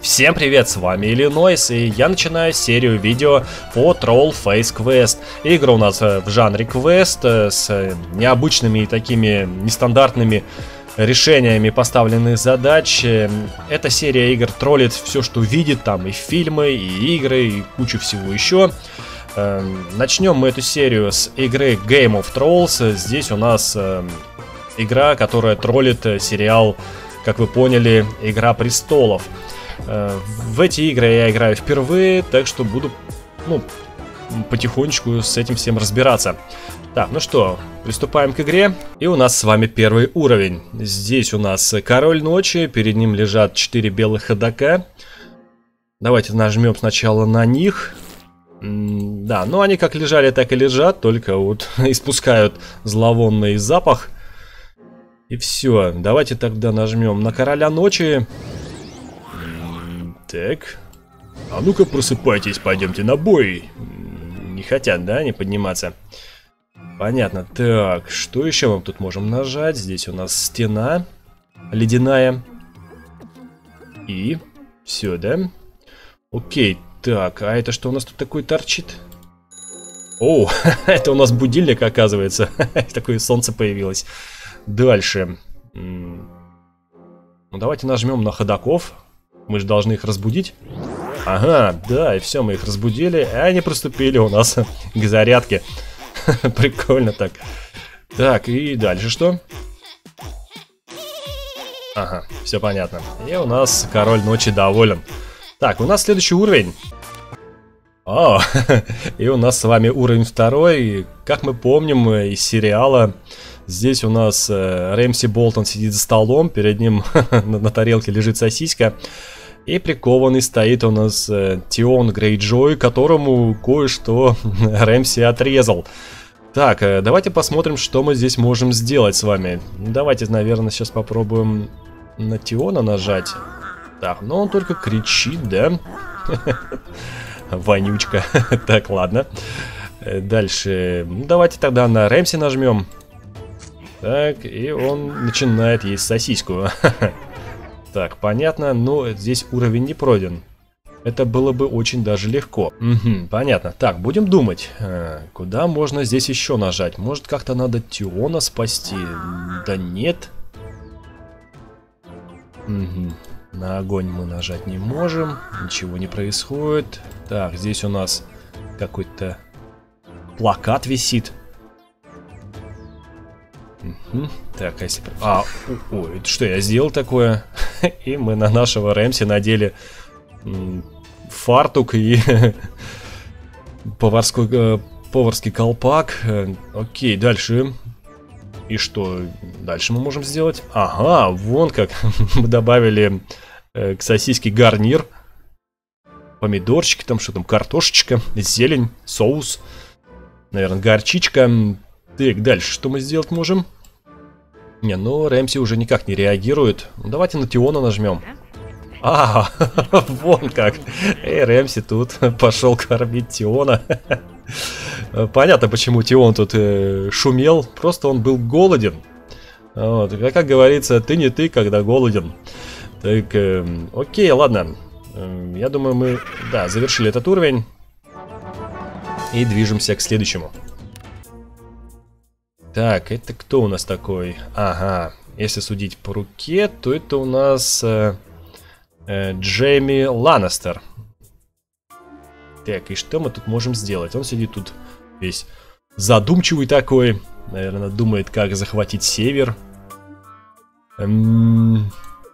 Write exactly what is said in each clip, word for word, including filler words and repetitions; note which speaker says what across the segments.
Speaker 1: Всем привет, с вами Иллинойс, и я начинаю серию видео по Troll Face Quest. Игра у нас в жанре квест с необычными и такими нестандартными решениями поставленных задач. Эта серия игр троллит все, что видит, там и фильмы, и игры, и кучу всего еще. Начнем мы эту серию с игры Game of Trolls. Здесь у нас игра, которая троллит сериал, как вы поняли, Игра престолов. В эти игры я играю впервые, так что буду, ну, потихонечку с этим всем разбираться. Так, ну что, приступаем к игре. И у нас с вами первый уровень. Здесь у нас Король Ночи, перед ним лежат четыре белых ходока. Давайте нажмем сначала на них. М да, ну они как лежали, так и лежат, только вот испускают зловонный запах. И все, давайте тогда нажмем на Короля Ночи. Так, а ну-ка просыпайтесь, пойдемте на бой. Не хотят, да, не подниматься? Понятно. Так, что еще мы тут можем нажать? Здесь у нас стена ледяная. И все, да? Окей, так, а это что у нас тут такое торчит? О, это у нас будильник, оказывается. Такое солнце появилось. Дальше. Ну, давайте нажмем на ходоков. Мы же должны их разбудить. Ага, да, и все, мы их разбудили. И они приступили у нас к зарядке. Прикольно так. Так, и дальше что? Ага, все понятно. И у нас Король Ночи доволен. Так, у нас следующий уровень. О, и у нас с вами уровень второй. Как мы помним из сериала, здесь у нас э, Рэмси Болтон сидит за столом, перед ним на, на тарелке лежит сосиска. И прикованный стоит у нас э, Тион Грейджой, которому кое-что Рэмси отрезал. Так, э, давайте посмотрим, что мы здесь можем сделать с вами. Давайте, наверное, сейчас попробуем на Тиона нажать. Так, но он только кричит, да? Вонючка. Так, ладно. Дальше. Давайте тогда на Рэмси нажмем. Так, и он начинает есть сосиску. Так, понятно, но здесь уровень не пройден. Это было бы очень даже легко. Угу, понятно. Так, будем думать. А, куда можно здесь еще нажать? Может, как-то надо Тиона спасти? Да нет. Угу. На огонь мы нажать не можем. Ничего не происходит. Так, здесь у нас какой-то плакат висит. Угу. Так, а если... А, ой, это что я сделал такое? И мы на нашего Рэмси надели фартук и поварской, э, поварский колпак. Окей, дальше. И что дальше мы можем сделать? Ага, вон как мы добавили э, к сосиске гарнир. Помидорчики, там что там, картошечка, зелень, соус. Наверное, горчичка. Так, дальше что мы сделать можем? Не, ну Рэмси уже никак не реагирует. Давайте на Тиона нажмем. А, вон как. Эй, Рэмси тут пошел кормить Тиона. Понятно, почему Тион тут э, шумел. Просто он был голоден. Вот. А как говорится, ты не ты, когда голоден. Так, э, окей, ладно. Э, я думаю, мы, да, завершили этот уровень. И движемся к следующему. Так, это кто у нас такой? Ага, если судить по руке, то это у нас э, э, Джейми Ланнистер. Так, и что мы тут можем сделать? Он сидит тут весь задумчивый такой. Наверное, думает, как захватить север. Эм...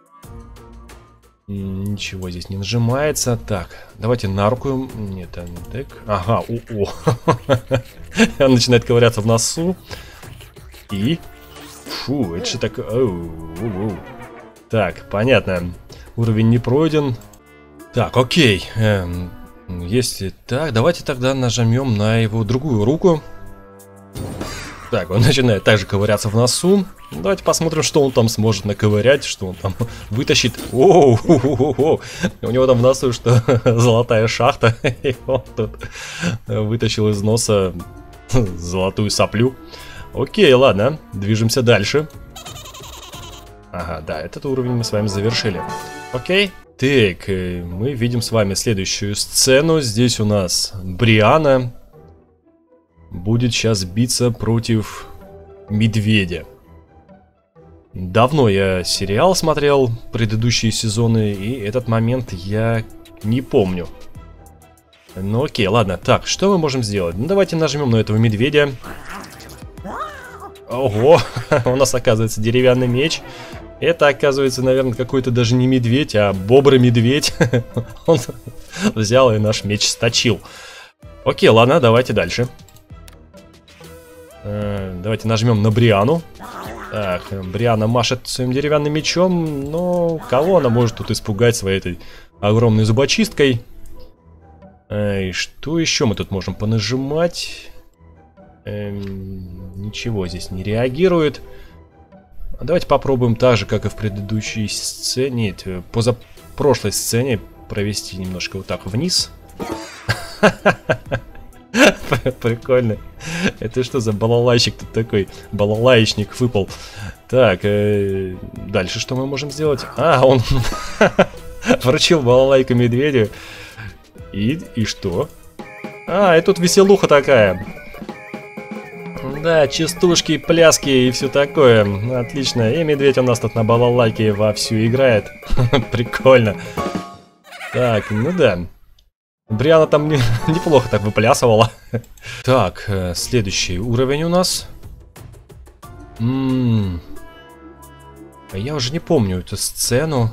Speaker 1: Ничего здесь не нажимается. Так, давайте на руку. Нет, так. Ага, о-о. Он начинает ковыряться в носу. И... Фу, это же так... Оу, оу. Так, понятно. Уровень не пройден. Так, окей. Эм, если так, давайте тогда нажмем на его другую руку. Так, он начинает также ковыряться в носу. Давайте посмотрим, что он там сможет наковырять, что он там вытащит. Оу, у него там в носу что золотая шахта. И он тут вытащил из носа золотую соплю. Окей, ладно, движемся дальше. Ага, да, этот уровень мы с вами завершили. Окей, Так, мы видим с вами следующую сцену. Здесь у нас Бриана будет сейчас биться против медведя. Давно я сериал смотрел, предыдущие сезоны, и этот момент я не помню. Ну окей, ладно. Так, что мы можем сделать? Ну давайте нажмем на этого медведя. Ого, у нас оказывается деревянный меч. Это оказывается, наверное, какой-то даже не медведь, а бобр-медведь. Он взял и наш меч сточил. Окей, ладно, давайте дальше. Давайте нажмем на Бриану. Так, Бриана машет своим деревянным мечом, но кого она может тут испугать своей этой огромной зубочисткой? И что еще мы тут можем понажимать? Эм, ничего здесь не реагирует. Давайте попробуем так же, как и в предыдущей сцене, нет, позапрошлой сцене, провести немножко вот так вниз. Прикольно. Это что за балалайщик тут такой? Балалаечник выпал. Так, э, дальше что мы можем сделать? А, он вручил балалайку медведю. И, и что? А, и тут веселуха такая. Да, частушки, пляски и все такое. Отлично. И медведь у нас тут на балалайке вовсю играет. Прикольно. Так, ну да. Бриана там не, неплохо так выплясывала. Так, следующий уровень у нас. М-м-м. Я уже не помню эту сцену.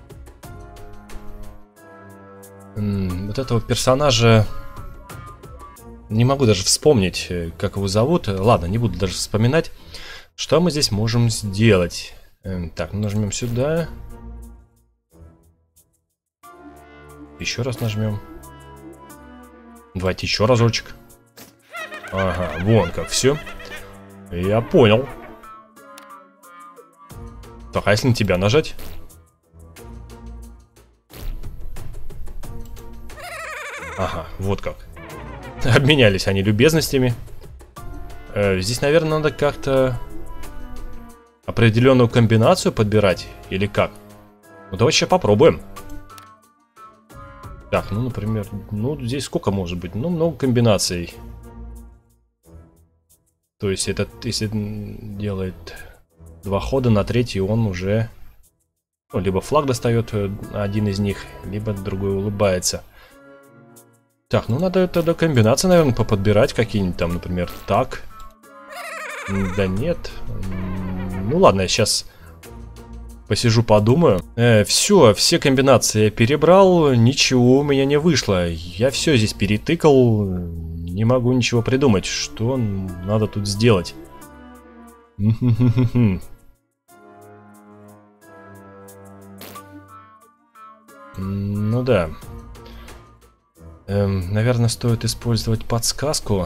Speaker 1: М-м, вот этого персонажа не могу даже вспомнить, как его зовут. Ладно, не буду даже вспоминать. Что мы здесь можем сделать? Эм, так, нажмем сюда. Еще раз нажмем. Давайте еще разочек. Ага, вон как все. Я понял. Так, а если на тебя нажать? Ага, вот как. Обменялись они любезностями. Э, здесь, наверное, надо как-то определенную комбинацию подбирать. Или как? Ну, давайте сейчас попробуем. Так, ну, например, ну, здесь сколько может быть? Ну, много комбинаций. То есть, этот, если делает два хода, на третий он уже... Ну, либо флаг достает один из них, либо другой улыбается. Так, ну, надо тогда комбинации, наверное, поподбирать какие-нибудь там, например, так. Да нет. Ну, ладно, я сейчас... Посижу, подумаю. Э, все, все комбинации я перебрал, ничего у меня не вышло. Я все здесь перетыкал, не могу ничего придумать, что надо тут сделать. Ну да. Эм, наверное, стоит использовать подсказку.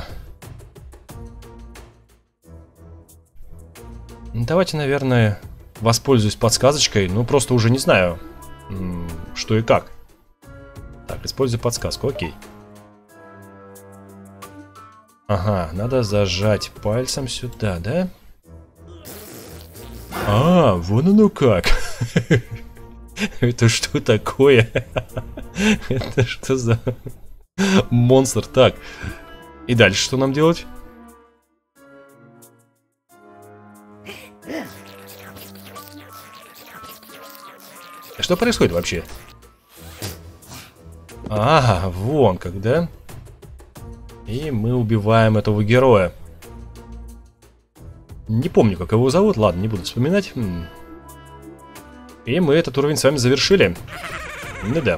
Speaker 1: Давайте, наверное... Воспользуюсь подсказочкой, ну просто уже не знаю, что и как. Так, использую подсказку, окей. Ага, надо зажать пальцем сюда, да? А, вон оно как. Это что такое? Это что за монстр? Так, и дальше что нам делать? Что происходит вообще? Ага, вон как, да? И мы убиваем этого героя. Не помню, как его зовут. Ладно, не буду вспоминать. И мы этот уровень с вами завершили. Ну да.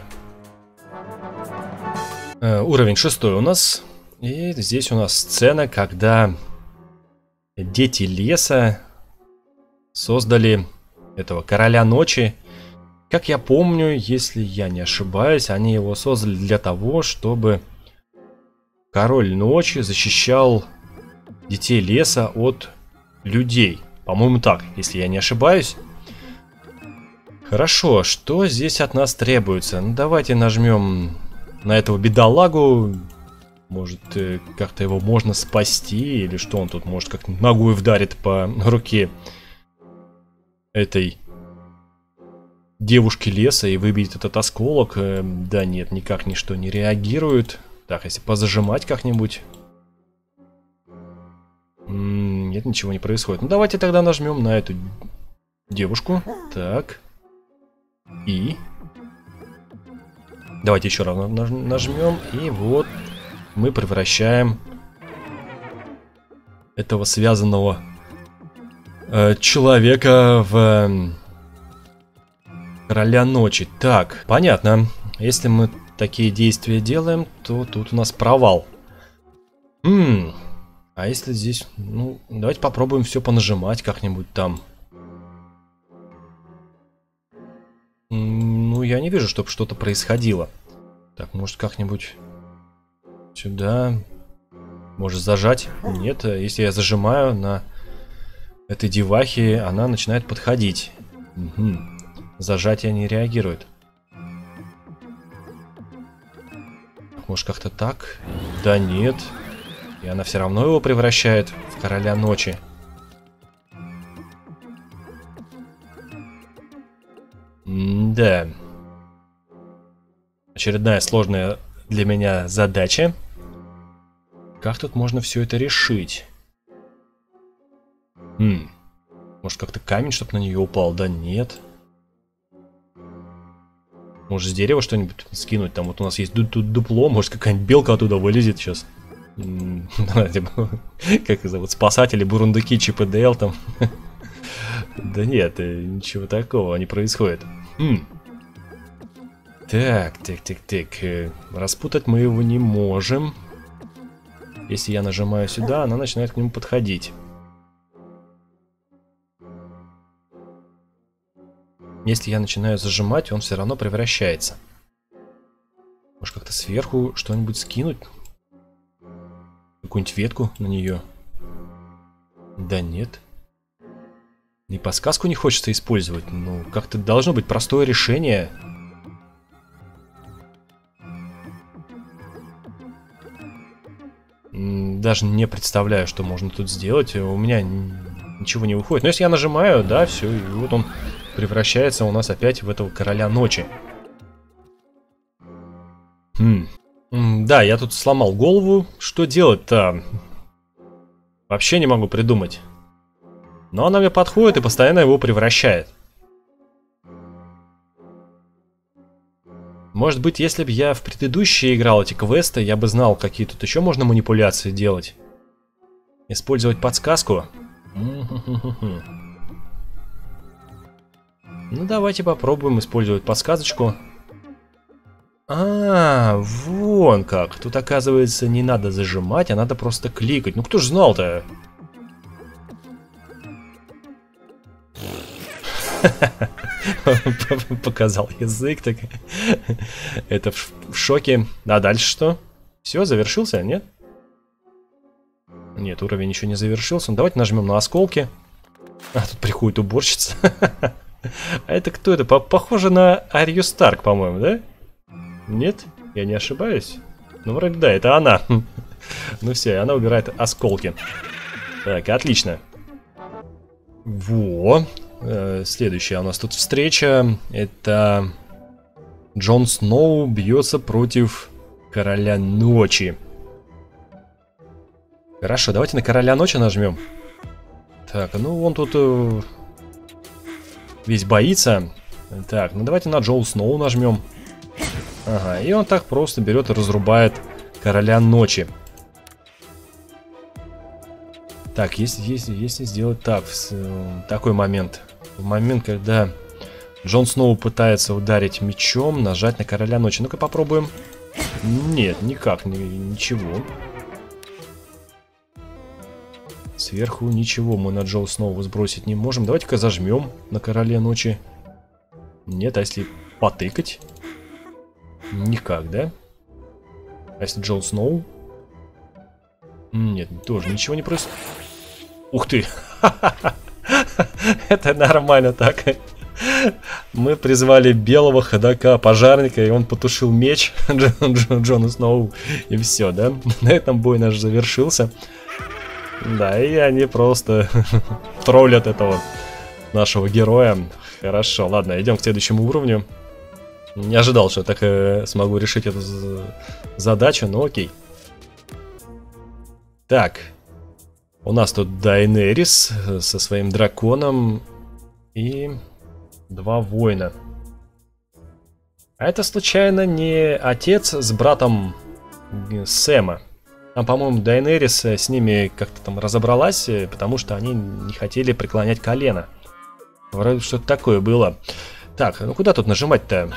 Speaker 1: Э, уровень шестой у нас. И здесь у нас сцена, когда дети леса создали этого короля ночи. Как я помню, если я не ошибаюсь, они его создали для того, чтобы король ночи защищал детей леса от людей. По-моему, так, если я не ошибаюсь. Хорошо, что здесь от нас требуется? Ну, давайте нажмем на этого бедолагу. Может, как-то его можно спасти, или что он тут, может, как ногой вдарит по руке этой девушки леса и выбить этот осколок. Да нет, никак ничто не реагирует. Так, если позажимать как-нибудь... Нет, ничего не происходит. Ну, давайте тогда нажмем на эту девушку. Так. И... Давайте еще раз нажмем. И вот мы превращаем этого связанного э, человека в э, короля ночи. Так, понятно. Если мы такие действия делаем, то тут у нас провал. Ммм... А если здесь... Ну, давайте попробуем все понажимать как-нибудь там. Ну, я не вижу, чтобы что-то происходило. Так, может как-нибудь сюда... Может зажать? Нет, если я зажимаю на этой девахе, она начинает подходить. Угу. Зажатие не реагирует. Может как-то так? Да нет. И она все равно его превращает в короля ночи. М-да. Очередная сложная для меня задача. Как тут можно все это решить? Хм. Может как-то камень, чтобы на нее упал? Да нет. Может с дерева что-нибудь скинуть? Там вот у нас есть тут дупло. Может какая-нибудь белка оттуда вылезет сейчас. Как их зовут? Спасатели, бурундуки, Чип и Дейл там. Да нет, ничего такого не происходит. Так, так, так, так. Распутать мы его не можем. Если я нажимаю сюда, она начинает к нему подходить. Если я начинаю зажимать, он все равно превращается. Может как-то сверху что-нибудь скинуть? Какую-нибудь ветку на нее? Да нет. И подсказку не хочется использовать. Ну, как-то должно быть простое решение. Даже не представляю, что можно тут сделать. У меня ничего не выходит. Но если я нажимаю, да, все, и вот он превращается у нас опять в этого короля ночи. Хм. Да, я тут сломал голову. Что делать-то? Вообще не могу придумать. Но она мне подходит и постоянно его превращает. Может быть, если бы я в предыдущие играл эти квесты, я бы знал, какие тут еще можно манипуляции делать. Использовать подсказку. Ну, давайте попробуем использовать подсказочку. А, вон как. Тут, оказывается, не надо зажимать, а надо просто кликать. Ну, кто ж знал-то? Показал язык, так. Это в шоке. А дальше что? Все, завершился, нет? Нет, уровень еще не завершился. Ну, давайте нажмем на осколки. А, тут приходит уборщица. А это кто это? Похоже на Арию Старк, по-моему, да? Нет? Я не ошибаюсь? Ну, вроде да, это она. Ну все, она убирает осколки. Так, отлично. Во. Следующая у нас тут встреча. Это Джон Сноу бьется против Короля Ночи. Хорошо, давайте на Короля Ночи нажмем. Так, ну он тут э, весь боится. Так, ну давайте на Джон Сноу нажмем. Ага, и он так просто берет и разрубает Короля Ночи. Так, если, если, если сделать так, в, такой момент. В момент, когда Джон Сноу пытается ударить мечом, нажать на Короля Ночи. Ну-ка попробуем. Нет, никак, ни, ничего. Сверху ничего мы на Джон Сноу сбросить не можем. Давайте-ка зажмем на Короле Ночи. Нет, а если потыкать? Никак, да? А если Джон Сноу? Нет, тоже ничего не происходит. Ух ты! Это нормально так. Мы призвали белого ходока, пожарника, и он потушил меч Джон, Джон, Джона Сноу. И все, да? На этом бой наш завершился. Да, и они просто троллят этого нашего героя. Хорошо, ладно, идем к следующему уровню. Не ожидал, что так э, смогу решить эту задачу, но окей. Так. У нас тут Дайнерис со своим драконом и два воина. А это случайно не отец с братом Сэма? Там, по-моему, Дайнерис с ними как-то там разобралась, потому что они не хотели преклонять колено. Вроде что-то такое было. Так, ну куда тут нажимать-то?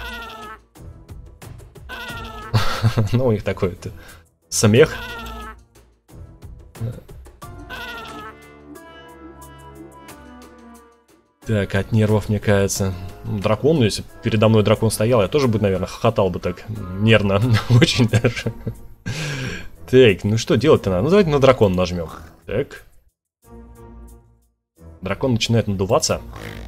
Speaker 1: Ну, у них такой смех. Так, от нервов, мне кажется. Дракон, ну, если передо мной дракон стоял, я тоже бы, наверное, хохотал бы так нервно. Очень даже. Так, ну что делать-то надо? Ну, давайте на дракон нажмем. Так. Дракон начинает надуваться.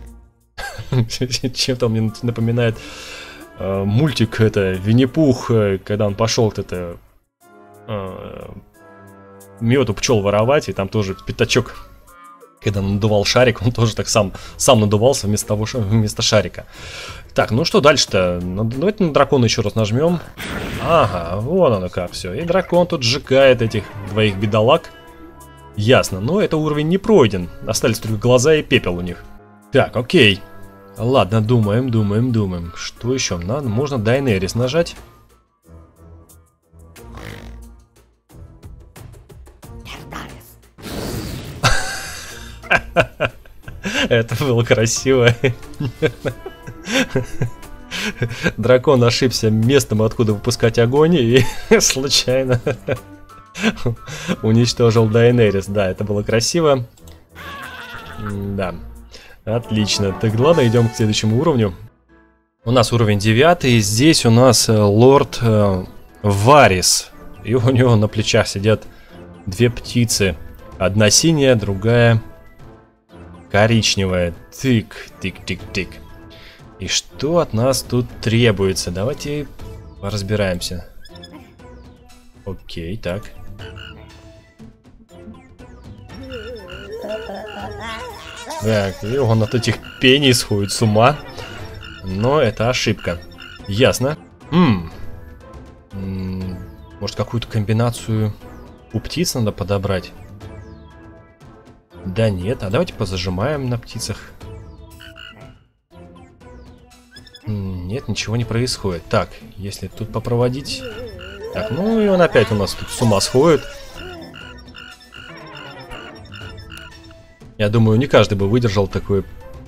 Speaker 1: Чем-то он мне напоминает э, мультик, это, Винни-Пух, когда он пошел это э, мед у пчел воровать, и там тоже пятачок, когда он надувал шарик, он тоже так сам, сам надувался вместо того, что, вместо шарика. Так, ну что дальше-то? Ну, давайте на дракона еще раз нажмем. Ага, вон оно как все. И дракон тут сжигает этих двоих бедолаг. Ясно, но это уровень не пройден. Остались только глаза и пепел у них. Так, окей. Ладно, думаем, думаем, думаем. Что еще надо? Можно Дайнерис нажать. Это было красиво. Дракон ошибся местом, откуда выпускать огонь, и случайно уничтожил Дайнерис. Да, это было красиво. Да. Отлично. Так, ладно, идем к следующему уровню. У нас уровень девятый. Здесь у нас лорд э, Варис. И у него на плечах сидят две птицы. Одна синяя, другая коричневая. Тык, тык, тык, тык. И что от нас тут требуется? Давайте разбираемся. Окей, так. Так, и он от этих пений сходит с ума. Но это ошибка. Ясно. М -м -м, может, какую-то комбинацию у птиц надо подобрать? Да нет, а давайте позажимаем на птицах. Нет, ничего не происходит. Так, если тут попроводить... Так, ну и он опять у нас тут с ума сходит. Я думаю, не каждый бы выдержал такое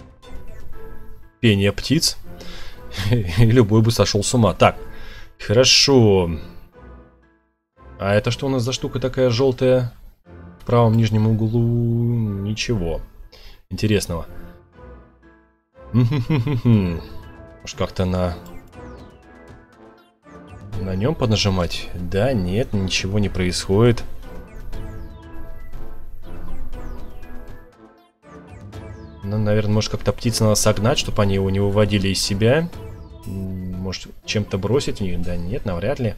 Speaker 1: пение птиц. И любой бы сошел с ума. Так, хорошо. А это что у нас за штука такая желтая? В правом нижнем углу ничего интересного. Может, как-то на... На нем поднажимать? Да, нет, ничего не происходит. Ну, наверное, может как-то птицы надо согнать, чтобы они его не выводили из себя. Может, чем-то бросить в них? Да нет, навряд ли.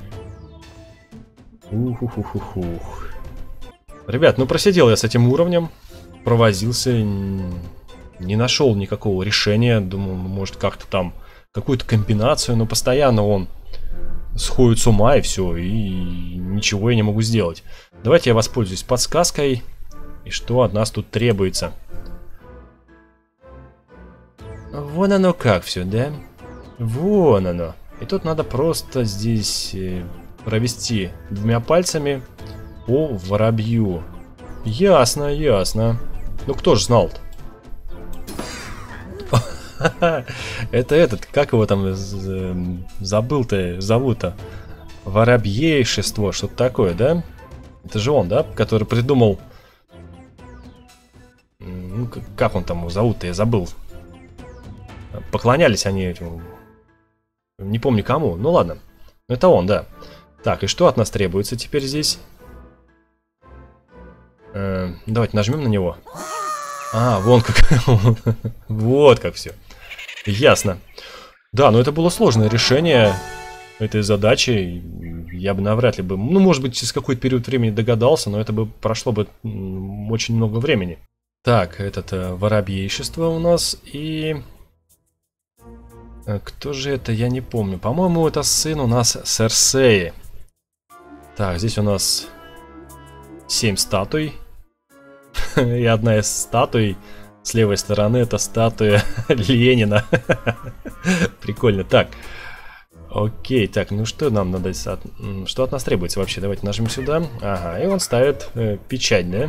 Speaker 1: Ух-ух-ух-ух. Ребят, ну просидел я с этим уровнем. Провозился. Не нашел никакого решения. Думал, может как-то там какую-то комбинацию. Но постоянно он сходит с ума и все. И ничего я не могу сделать. Давайте я воспользуюсь подсказкой. И что от нас тут требуется? Вон оно как все, да? Вон оно. И тут надо просто здесь провести двумя пальцами по воробью. Ясно, ясно. Ну кто ж знал-то? Это этот, как его там забыл-то, зовут-то? Воробьейшество, что-то такое, да? Это же он, да? Который придумал... Ну, как он там его зовут-то, я забыл. Поклонялись они этим. Не помню кому. Ну ладно. Это он, да. Так, и что от нас требуется теперь здесь? Э, давайте нажмем на него. А, вон как. Вот как все. Ясно. Да, но это было сложное решение этой задачи. Я бы навряд ли бы... Ну, может быть, через какой-то период времени догадался, но это бы прошло бы очень много времени. Так, это воробьейшество у нас. И Кто же это, я не помню. По-моему, это сын у нас Серсеи. Так, здесь у нас семь статуй. И одна из статуй с левой стороны это статуя Ленина. Прикольно. Так. Окей, так, ну что нам надо... Что от нас требуется вообще? Давайте нажмем сюда. Ага, и он ставит э, печать, да?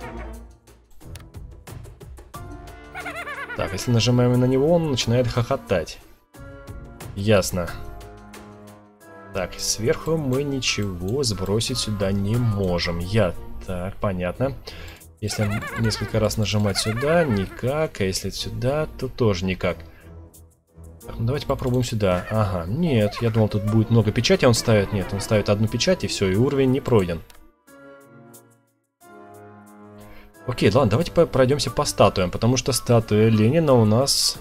Speaker 1: Так, если нажимаем на него, он начинает хохотать. Ясно. Так, сверху мы ничего сбросить сюда не можем. Я... Так, понятно. Если несколько раз нажимать сюда, никак. А если сюда, то тоже никак. Так, ну давайте попробуем сюда. Ага, нет, я думал, тут будет много печати он ставит. Нет, он ставит одну печать и все, и уровень не пройден. Окей, ладно, давайте пройдемся по статуям, потому что статуя Ленина у нас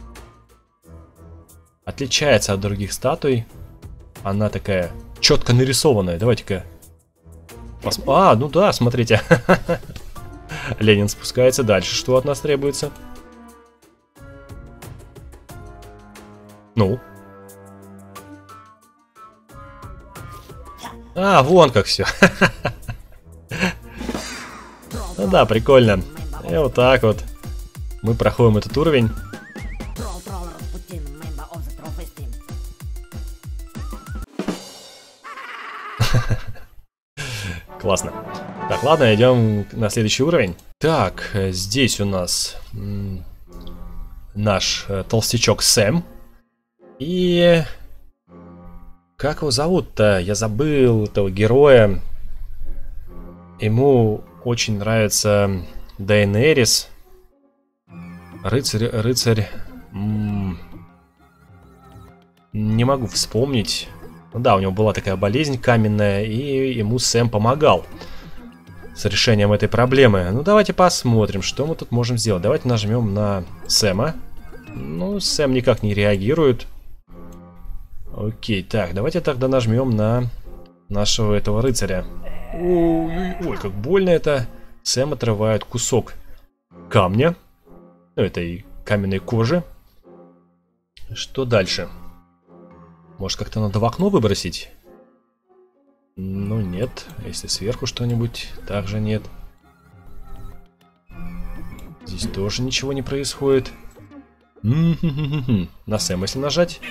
Speaker 1: отличается от других статуй. Она такая четко нарисованная. Давайте-ка. Пос... А, ну да, смотрите. Ленин спускается дальше. Что от нас требуется? Ну. А, вон как все. Ну да, прикольно. И вот так вот мы проходим этот уровень. Классно. Так, ладно, идем на следующий уровень. Так, здесь у нас наш толстячок Сэм. И... Как его зовут-то? Я забыл этого героя. Ему очень нравится Дейенерис. Рыцарь, рыцарь... М -м не могу вспомнить. Ну да, у него была такая болезнь каменная, и ему Сэм помогал с решением этой проблемы. Ну давайте посмотрим, что мы тут можем сделать. Давайте нажмем на Сэма. Ну, Сэм никак не реагирует. Окей, так, давайте тогда нажмем на нашего этого рыцаря. Ой, ой, как больно это. Сэм отрывает кусок камня. Ну, этой каменной кожи. Что дальше? Может, как-то надо в окно выбросить? Ну, нет. Если сверху что-нибудь, также нет. Здесь тоже ничего не происходит. На Сэма, если нажать.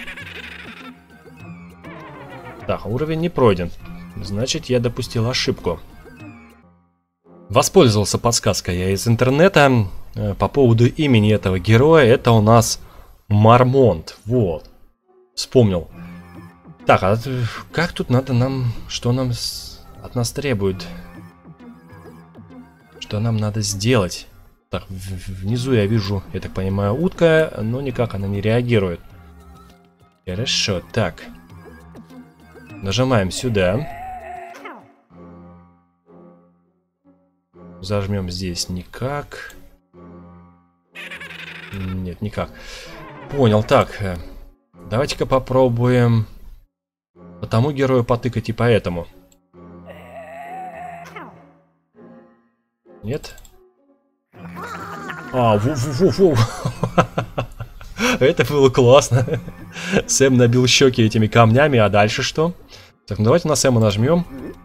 Speaker 1: Так, уровень не пройден. Значит, я допустил ошибку. Воспользовался подсказкой я из интернета по поводу имени этого героя. Это у нас Мармонт. Вот. Вспомнил. Так, а как тут надо нам... Что нам с... от нас требует? Что нам надо сделать? Так, внизу я вижу, я так понимаю, утка, но никак она не реагирует. Хорошо, так. Нажимаем сюда. Зажмем здесь никак. Нет, никак. Понял, так. Давайте-ка попробуем по тому герою потыкать и по этому. Нет? А, ву-ву-ву-ву. Это было классно. Сэм набил щеки этими камнями, а дальше что? Так, ну давайте на Сэма нажмем.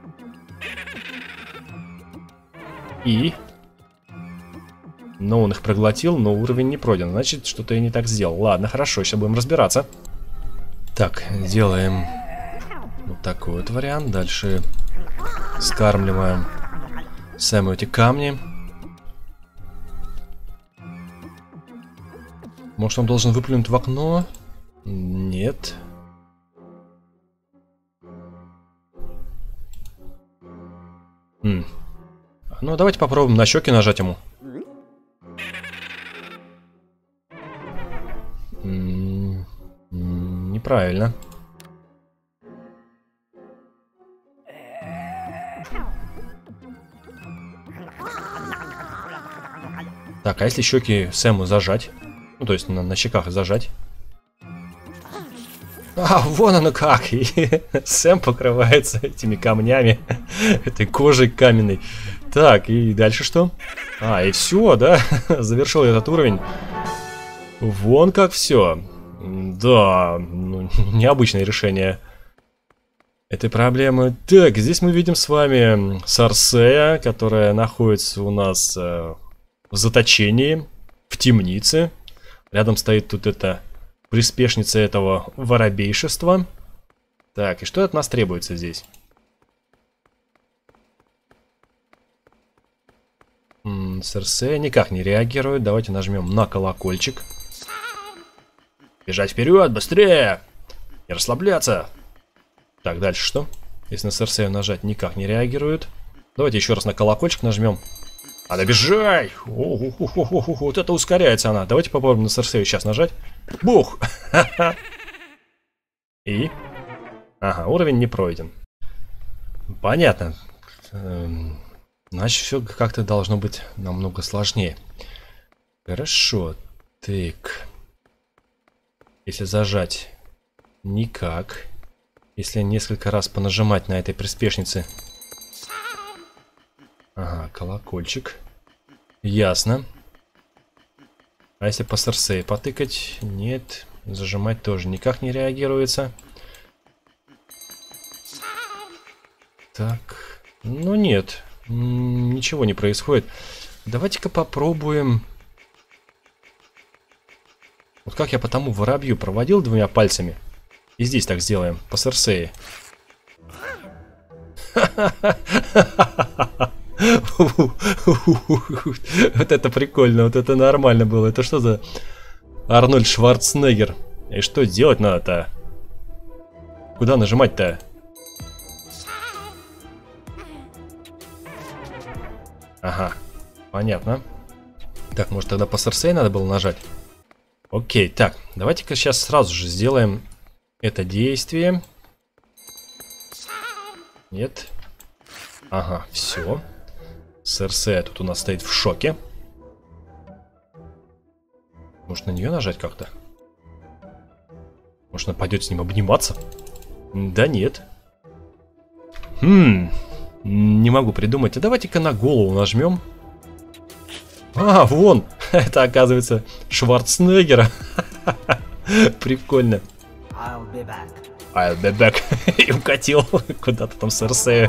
Speaker 1: И... Но он их проглотил, но уровень не пройден. Значит, что-то я не так сделал. Ладно, хорошо, сейчас будем разбираться. Так, делаем вот такой вот вариант. Дальше скармливаем Сэму эти камни. Может, он должен выплюнуть в окно? Нет. М. Ну, давайте попробуем на щеки нажать ему. М-м-м, неправильно. Так, а если щеки Сэму зажать? Ну, то есть на, на щеках зажать. А, вон оно как! И Сэм покрывается этими камнями, этой кожей каменной. Так, и дальше что? А, и все, да? Завершил этот уровень. Вон как все. Да, ну, необычное решение этой проблемы. Так, здесь мы видим с вами Сарсея, которая находится у нас э, в заточении, в темнице. Рядом стоит тут эта приспешница этого воробейшества. Так, и что от нас требуется здесь? М-м, Сарсея никак не реагирует. Давайте нажмем на колокольчик. Бежать вперед, быстрее! Не расслабляться! Так, дальше что? Если на Сарсею нажать, никак не реагирует. Давайте еще раз на колокольчик нажмем. Надо бежать! О-о-о-о-о-о, вот это ускоряется она. Давайте попробуем на Сарсею сейчас нажать. Бух! И? Ага, уровень не пройден. Понятно. Эм, значит, все как-то должно быть намного сложнее. Хорошо. Так. Если зажать, никак. Если несколько раз понажимать на этой приспешнице. Ага, колокольчик. Ясно. А если по Сарсее потыкать? Нет. Зажимать тоже никак не реагируется. Так. Ну нет. Ничего не происходит. Давайте-ка попробуем. Вот как я по тому воробью проводил двумя пальцами. И здесь так сделаем, по Сарсее. Вот это прикольно, вот это нормально было. Это что за Арнольд Шварценеггер? И что делать надо-то? Куда нажимать-то? Ага, понятно. Так, может тогда по Сарсее надо было нажать? Окей, так, давайте-ка сейчас сразу же сделаем это действие. Нет. Ага, все. Сарсея тут у нас стоит в шоке. Может на нее нажать как-то? Может она пойдет с ним обниматься? Да нет. Хм, не могу придумать. А давайте-ка на голову нажмем. А, вон! Это, оказывается, Шварценеггера. Прикольно.
Speaker 2: I'll be back.
Speaker 1: I'll be back. И укатил куда-то там Сарсея.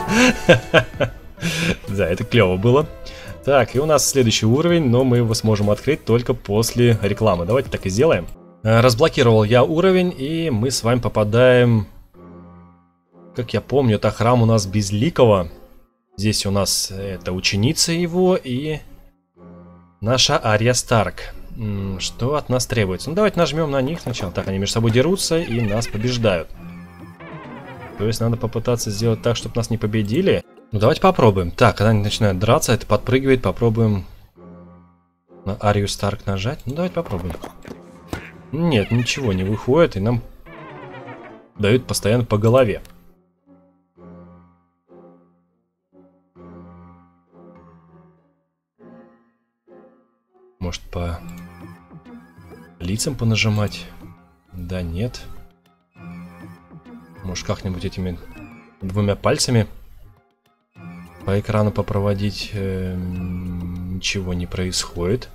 Speaker 1: Да, это клево было. Так, и у нас следующий уровень, но мы его сможем открыть только после рекламы. Давайте так и сделаем. Разблокировал я уровень, и мы с вами попадаем... Как я помню, это храм у нас Безликого. Здесь у нас это ученица его и... Наша Ария Старк. Что от нас требуется? Ну, давайте нажмем на них сначала. Так, они между собой дерутся и нас побеждают. То есть надо попытаться сделать так, чтобы нас не победили. Ну, давайте попробуем. Так, когда они начинают драться, это подпрыгивает. Попробуем на Арию Старк нажать. Ну, давайте попробуем. Нет, ничего не выходит, и нам дают постоянно по голове. Может, по лицам понажимать? Да нет. Может, как-нибудь этими двумя пальцами по экрану попроводить? Э, ничего не происходит.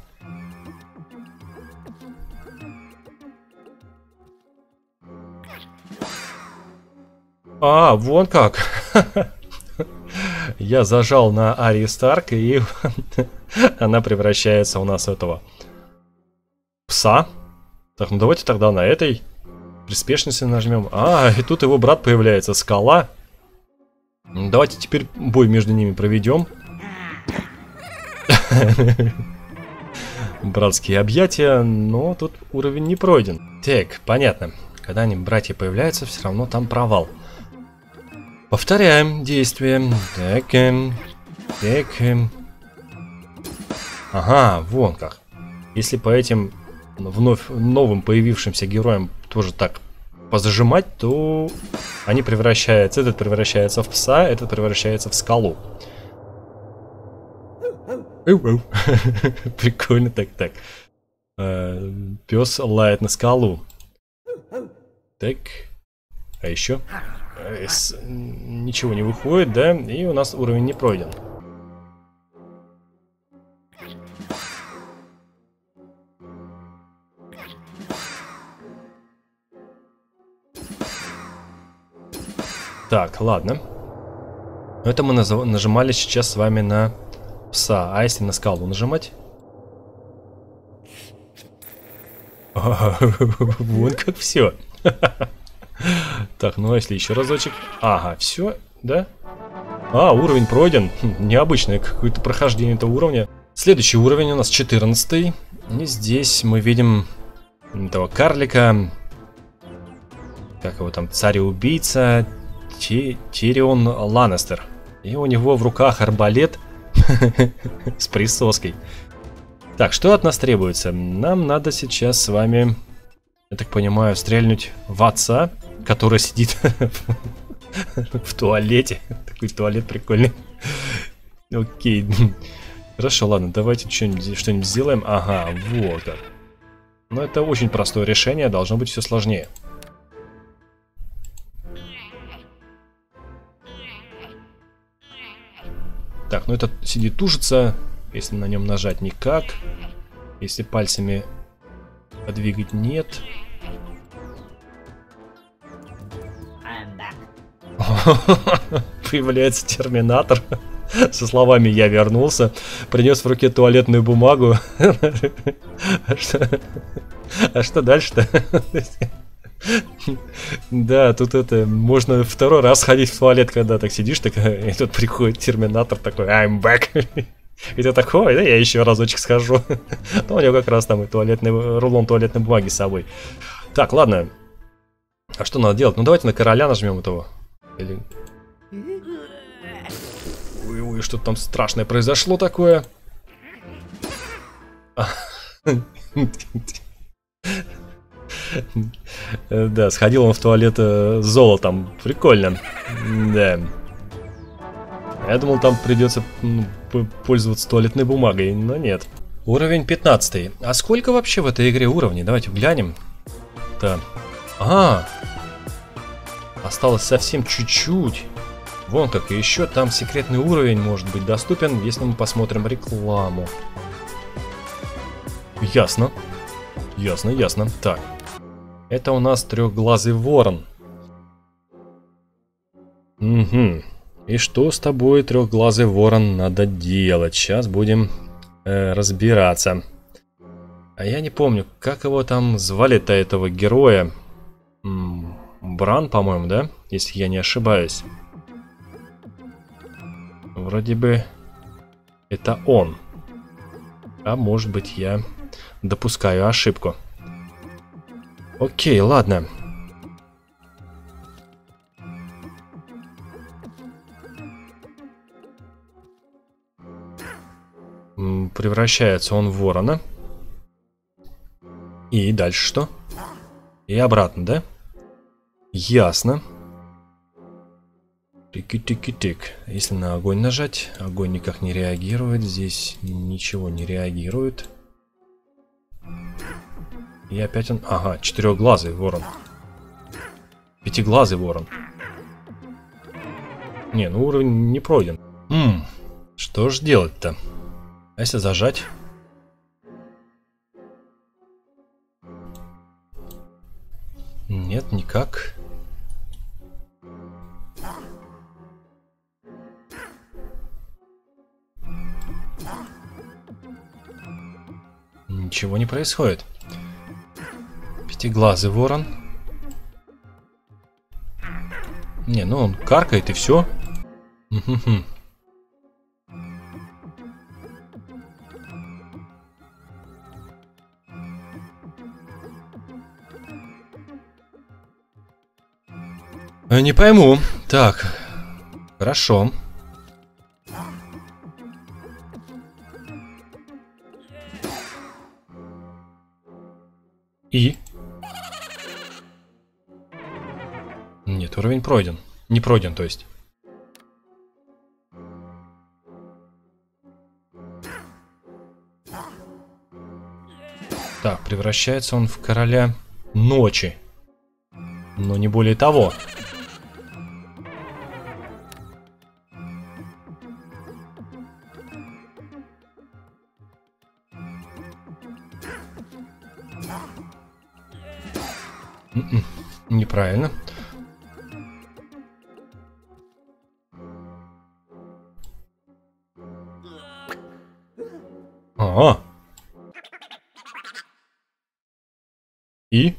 Speaker 1: А, вон как. Я зажал на Арии Старк, и она превращается у нас в этого пса. Так, ну давайте тогда на этой приспешнице нажмем. А, и тут его брат появляется, Скала. Ну, давайте теперь бой между ними проведем. Братские объятия, но тут уровень не пройден. Так, понятно. Когда они, братья, появляются, все равно там провал. Повторяем действие. Так, эм, так. Эм. Ага, вон как. Если по этим вновь новым появившимся героям тоже так позажимать, то они превращаются. Этот превращается в пса, этот превращается в скалу. Прикольно, так, так. Пес лает на скалу. Так. А еще? С... Ничего не выходит, да? И у нас уровень не пройден. Так, ладно. Это мы наз- нажимали сейчас с вами на пса. А если на скалу нажимать? Вон как все. Так, ну а если еще разочек? Ага, все, да? А, уровень пройден. Необычное какое-то прохождение этого уровня. Следующий уровень у нас четырнадцатый. И здесь мы видим этого карлика. Как его там? Царь-убийца Тирион Ланнистер. И у него в руках арбалет с присоской. Так, что от нас требуется? Нам надо сейчас с вами, я так понимаю, стрельнуть в отца, который сидит в туалете. Такой туалет прикольный. Окей. Хорошо, ладно, давайте что-нибудь что-нибудь сделаем. Ага, вот как. Но это очень простое решение, должно быть все сложнее. Так, ну этот сидит, тужится. Если на нем нажать, никак. Если пальцами подвигать, нет. Появляется терминатор со словами «Я вернулся». Принес в руке туалетную бумагу. А что дальше-то? Да, тут это, можно второй раз ходить в туалет, когда так сидишь, так, и тут приходит терминатор такой «I'm back». И ты такой, да, я еще разочек схожу. Но у него как раз там и туалетный, рулон туалетной бумаги с собой. Так, ладно. А что надо делать? Ну давайте на короля нажмем этого. Или... Ой-ой, что-то там страшное произошло такое. Да, сходил он в туалет с золотом. Прикольно. Да. Я думал, там придется ну, пользоваться туалетной бумагой, но нет. Уровень пятнадцатый. А сколько вообще в этой игре уровней? Давайте глянем. Да. А, осталось совсем чуть-чуть. Вон как, и еще там секретный уровень может быть доступен, если мы посмотрим рекламу. Ясно. Ясно, ясно. Так. Это у нас трехглазый ворон. Угу. И что с тобой, трехглазый ворон, надо делать? Сейчас будем э, разбираться. А я не помню, как его там звали-то, этого героя. М-м, Бран, по-моему, да? Если я не ошибаюсь. Вроде бы это он. А может быть, я допускаю ошибку. Окей, ладно. Превращается он в ворона. И дальше что? И обратно, да? Ясно. Тики-тики-тик. Если на огонь нажать, огонь никак не реагирует. Здесь ничего не реагирует. И опять он... Ага, четырехглазый ворон. Пятиглазый ворон. Не, ну уровень не пройден. Ммм, что ж делать-то? А если зажать? Нет, никак. Ничего не происходит. Пятиглазый ворон. Не, ну он каркает и все. Не пойму. Так, хорошо. И? Нет, уровень пройден. Не пройден, то есть. Так, превращается он в короля ночи. Но не более того. Неправильно. А. И?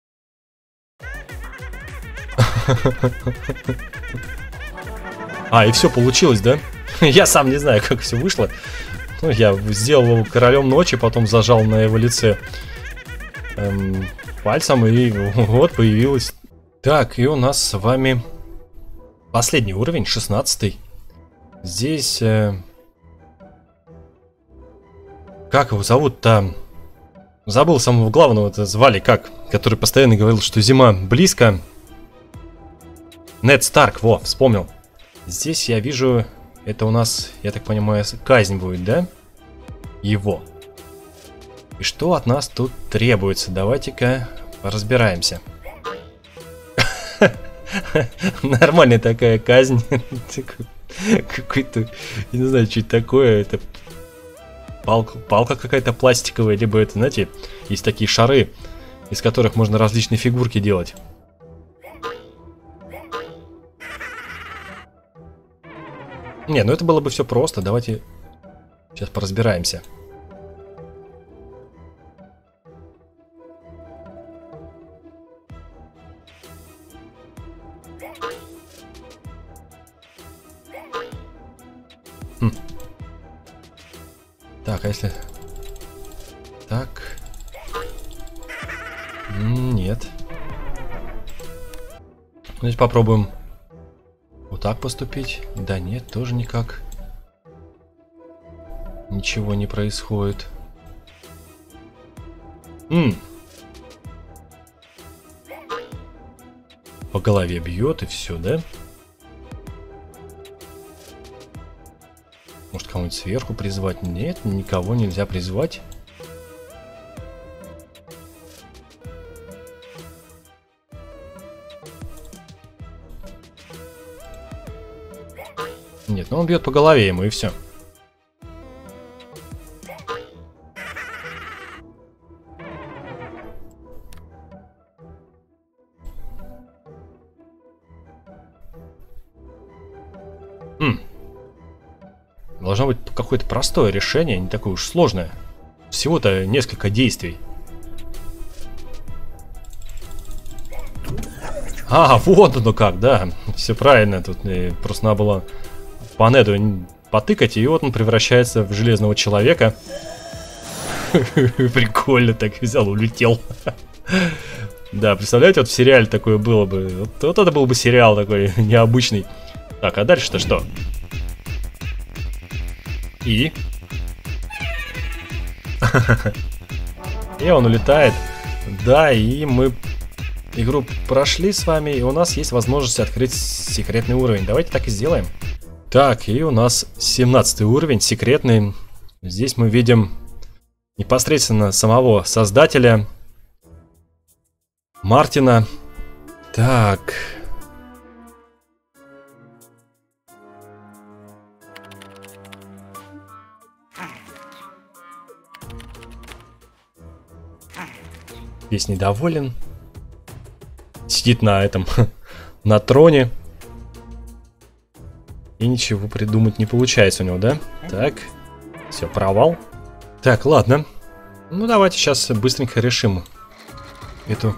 Speaker 1: А, и все получилось, да? Я сам не знаю, как все вышло. Ну, я сделал его королем ночи, потом зажал на его лице эм, пальцем, и вот появилось. Так, и у нас с вами последний уровень, шестнадцатый. Здесь... Э, как его зовут-то? Забыл самого главного, это звали как? Который постоянно говорил, что зима близко. Нед Старк, во, вспомнил. Здесь я вижу, это у нас, я так понимаю, казнь будет, да? Его. И что от нас тут требуется? Давайте-ка разбираемся. Нормальная такая казнь. Какой-то, я не знаю, что это такое. Это палка, палка какая-то пластиковая, либо это, знаете, есть такие шары, из которых можно различные фигурки делать. Не, ну это было бы все просто. Давайте сейчас поразбираемся. Хм. Так, а если... Так... Нет. Давайте попробуем вот так поступить. Да нет, тоже никак. Ничего не происходит. М. По голове бьет и все, да? Может, кого-нибудь сверху призвать? Нет, никого нельзя призвать. Нет, ну он бьет по голове ему и все. Хм. Должно быть какое-то простое решение, не такое уж сложное. Всего-то несколько действий. А, вот оно как, да. Все правильно. Тут просто надо было по Неду потыкать, и вот он превращается в железного человека. Прикольно, так взял, улетел. Да, представляете, вот в сериале такое было бы. Вот, вот это был бы сериал такой необычный. Так, а дальше-то что? И? И он улетает. Да, и мы игру прошли с вами, и у нас есть возможность открыть секретный уровень. Давайте так и сделаем. Так, и у нас семнадцатый уровень, секретный. Здесь мы видим непосредственно самого создателя Мартина. Так. Весь недоволен. Сидит на этом, на троне. И ничего придумать не получается у него, да? Так, все, провал. Так, ладно. Ну, давайте сейчас быстренько решим эту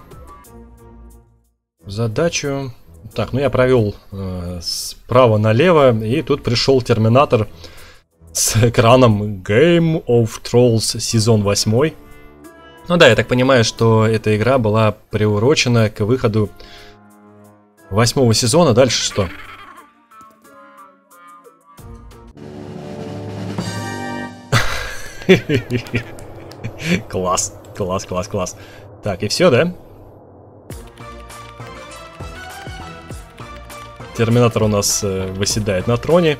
Speaker 1: задачу. Так, ну я провел э, справа налево, и тут пришел терминатор с экраном Game of Trolls сезон восемь. Ну да, я так понимаю, что эта игра была приурочена к выходу восьмого сезона. Дальше что? Класс, класс, класс, класс. Так, и все, да? Терминатор у нас э, восседает на троне.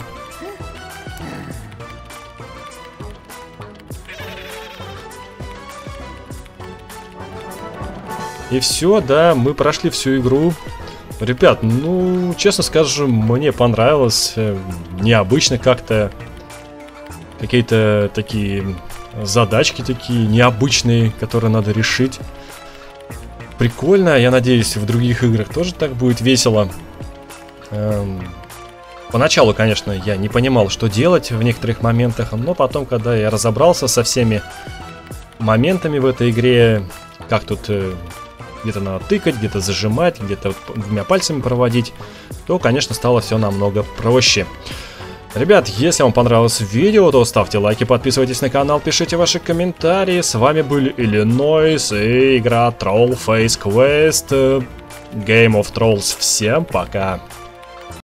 Speaker 1: И все, да, мы прошли всю игру. Ребят, ну, честно скажу, мне понравилось. Э, необычно как-то. Какие-то такие задачки такие необычные, которые надо решить. Прикольно, я надеюсь, в других играх тоже так будет весело. Эм, Поначалу, конечно, я не понимал, что делать в некоторых моментах, но потом, когда я разобрался со всеми моментами в этой игре, как тут э, где-то надо тыкать, где-то зажимать, где-то двумя пальцами проводить, то, конечно, стало все намного проще. Ребят, если вам понравилось видео, то ставьте лайки, подписывайтесь на канал, пишите ваши комментарии. С вами были Иллинойс и игра Troll Face Quest Game of Trolls. Всем пока!